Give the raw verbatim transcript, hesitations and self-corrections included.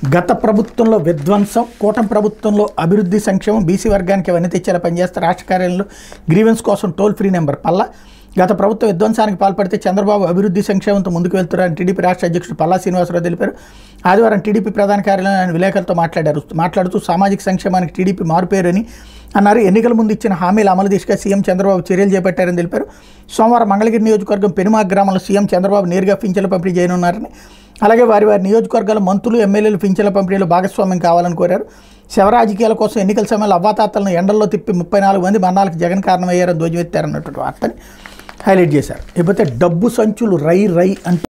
గత ప్రభుత్వంలో విధ్వంసం, కూటమి ప్రభుత్వంలో అభివృద్ధి సంక్షేమం, బీసీ వర్గానికి అవన్నీ తెచ్చేలా పనిచేస్తే రాష్ట్ర కార్యాలయంలో గ్రీవెన్స్ కోసం టోల్ ఫ్రీ నెంబర్ పల్లా. గత ప్రభుత్వ విధ్వంసానికి పాల్పడితే చంద్రబాబు అభివృద్ధి సంక్షేమంతో ముందుకు వెళ్తున్నారని టీడీపీ రాష్ట్ర అధ్యక్షుడు పల్లా శ్రీనివాసరావు తెలిపారు. ఆదివారం టీడీపీ ప్రధాన కార్యాలయంలో ఆయన విలేకరులతో మాట్లాడారు. మాట్లాడుతూ సామాజిక సంక్షేమానికి టీడీపీ మారుపేరని అన్నారు. ఎన్నికల ముందు ఇచ్చిన హామీల అమలు దిశగా సీఎం చంద్రబాబు చర్యలు చేపట్టారని తెలిపారు. సోమవారం మంగళగిరి నియోజకవర్గం పెనుమా గ్రామంలో సీఎం చంద్రబాబు నేరుగా పింఛన్ల పంపిణీ చేయనున్నారని, అలాగే వారి వారి నియోజకవర్గాల మంత్రులు ఎమ్మెల్యేలు పింఛన్ల పంపిణీలో భాగస్వామ్యం కావాలని కోరారు. శవ రాజకీయాల కోసం ఎన్నికల సమయంలో అవ్వాతాతలను ఎండల్లో తిప్పి ముప్పై నాలుగు మంది మరణాలకు జగన్ కారణమయ్యారని ధ్వజమెత్తారన్నటువంటి వార్తని హైలైట్ చేశారు. లేకపోతే డబ్బు సంచులు రై రై అంటూ